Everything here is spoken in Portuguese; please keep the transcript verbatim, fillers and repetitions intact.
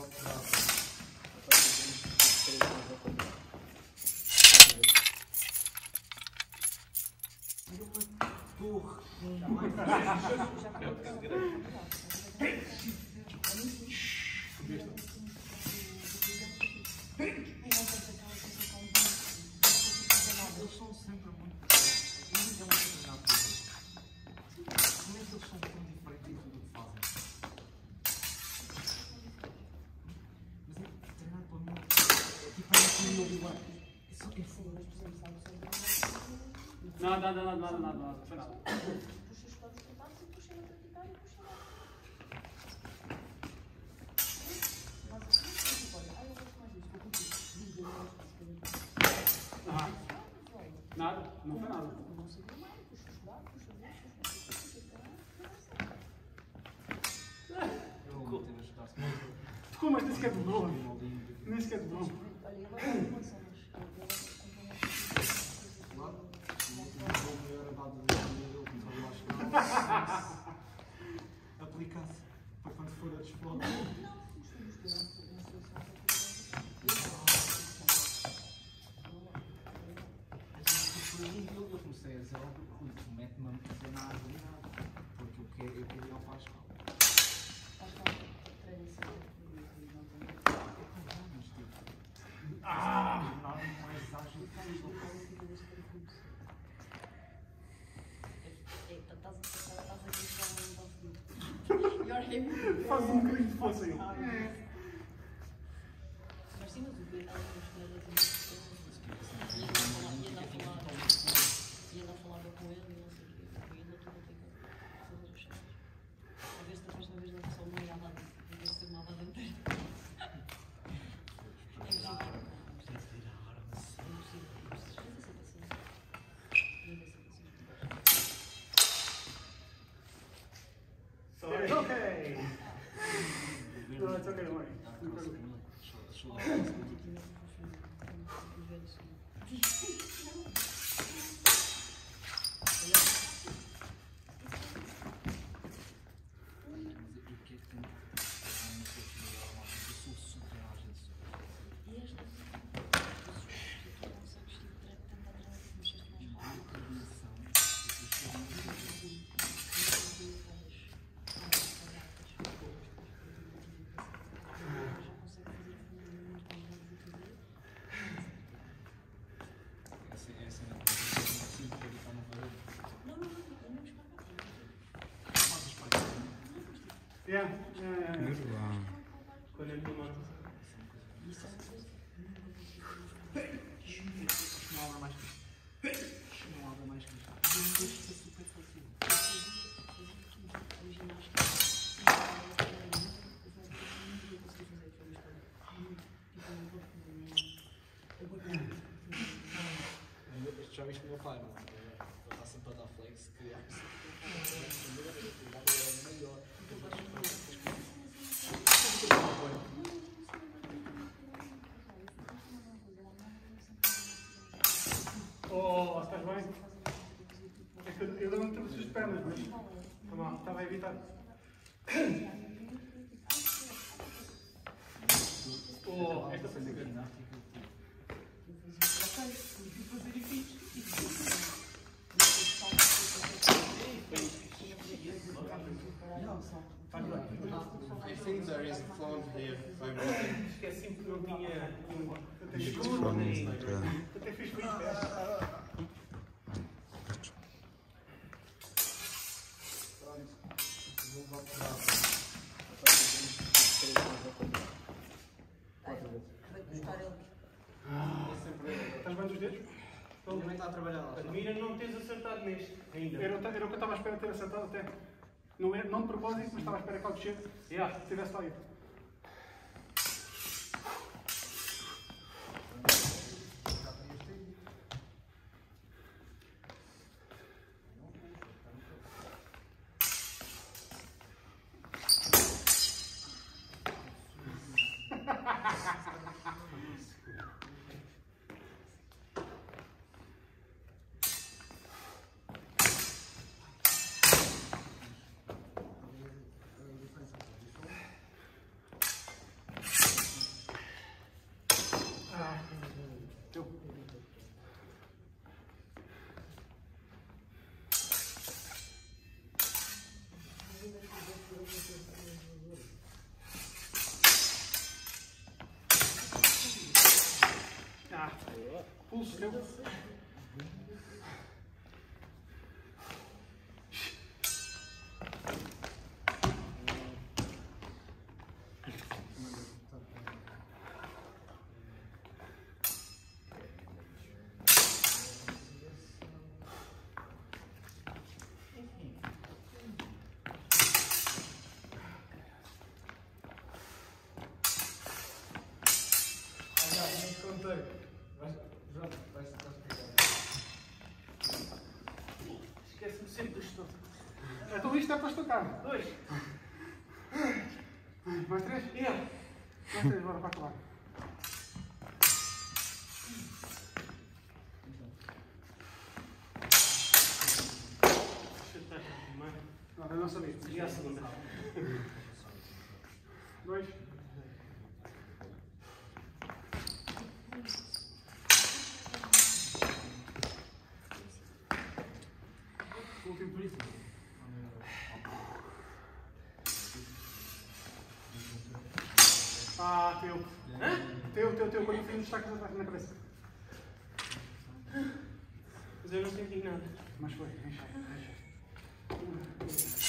Eles são sempre muito. Como é que eles são tão diferentes em tudo o que fazem? Mas é treinar para mim. Tipo, é assim no Obi-Wan. É só que é fogo. Nada, nada, nada, nada, nada, nada, não foi nada. Puxa os panos cortados e puxa a praticar e puxa lá. Mas assim, olha, ah, eu gosto mais disto, eu curto isto. Ah, nada, não foi nada. Não sei o mais, puxa os lados, puxa os outros, Eu vou ter de ajudar-se. Tocou, mas nem sequer dobrou. Nem sequer dobrou. olha, eu gosto de uma cena, mas eu gosto de aplicar-se para quando for a desflogar. Eu comecei a dizer ao Rui, mete-me a fazer na habilidade, porque eu quero eu quero ir ao faz calma. Ah! Não é mais ágil que isso. Faz um bocadinho de força aí. Mas sim, mas o que ela e ela falava com ele e não sei o que, e ele não tem que fazer os chás. A ver se da próxima vez não só uma e a lado, em vez de ser uma lado inteira. É impossível. É impossível. Mas é sempre assim. Não é sempre assim. Sorry. Okay. No, it's okay, don't worry. Yeah, yeah, yeah. Muito bom. Quando ele me manda. Não abra mais que isto. Não abra mais que isto. Não deixe de ser super fácil. Este já viste o meu pai, não? Ele está sempre a dar flex, que é maior. Oh, estás bem? É que eu não tenho as pernas, mas não, estava a evitar. Oh, esta foi a ginástica. I think there is a font here, if I'm looking. Esqueci que não tinha. It's from the... Até fiz com isso. Estás bem dos dedos? Ele também está a trabalhar lá. Admira não teres acertado neste ainda. Era, era o que eu estava à espera de ter acertado até. Não, era, não de propósito, mas estava à espera que ao descer. Yeah, se tivesse lá ido. Ah, teu. Ah, pulso teu. Esquece-me sempre disto tudo. Então isto é para estocar. Dois. Mais três? Yeah. Mais três, bora para acabar. Não, eu não sabia. E a segunda? Dois. Último por isso. Ah, teu. Hã? Teu, teu, teu. Quando eu fiz os tacos atrás na cabeça. Mas eu não senti nada. Mas foi, enchei, enchei.